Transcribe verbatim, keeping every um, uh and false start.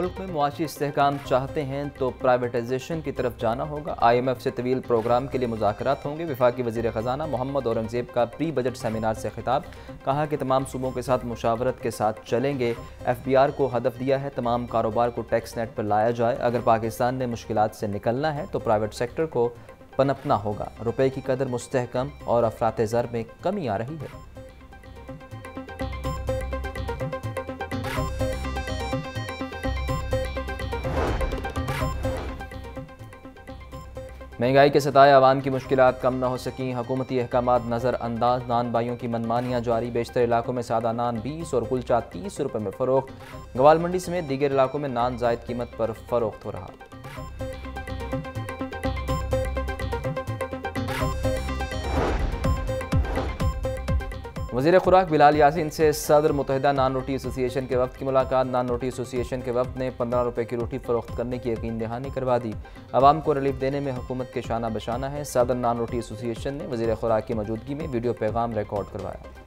मुल्क में मुआशी इस्तेहकाम चाहते हैं तो प्राइवेटाइजेशन की तरफ जाना होगा। आई एम एफ से तवील प्रोग्राम के लिए मुज़ाकरात होंगे। वफाकी वज़ीर ख़जाना मोहम्मद औरंगज़ेब का प्री बजट सेमिनार से खिताब, कहा कि तमाम सूबों के साथ मुशावरत के साथ चलेंगे। एफ बी आर को हदफ दिया है तमाम कारोबार को टैक्स नेट पर लाया जाए। अगर पाकिस्तान ने मुश्किलात से निकलना है तो प्राइवेट सेक्टर को पनपना होगा। रुपए की कदर मुस्तहकम और अफरात ज़र में कमी आ रही है। महंगाई के सताए अवाम की मुश्किलात कम न हो सकी। हुकूमती अहकामात नज़र अंदाज। नान बाइयों की मनमानियाँ जारी। बेशतर इलाकों में सादा नान बीस और कुलचा तीस रुपये में फ़रोख्त। गवाल मंडी समेत दीगर इलाकों में नान जायद कीमत पर फ़रोख्त हो रहा। वज़ीर खुराक बिलाल यासीन से सदर मुत्तहिदा नान रोटी एसोसिएशन के वफ़द की मुलाकात। नान रोटी एसोसिएशन के वफ़द ने पंद्रह रुपये की रोटी फ़रोख्त करने की यकीन दहानी करवा दी। आवाम को रिलीफ देने में हुकूमत के शाना बशाना है। सदर नान रोटी एसोसिएशन ने वज़ीर खुराक की मौजूदगी में वीडियो पैगाम रिकॉर्ड करवाया।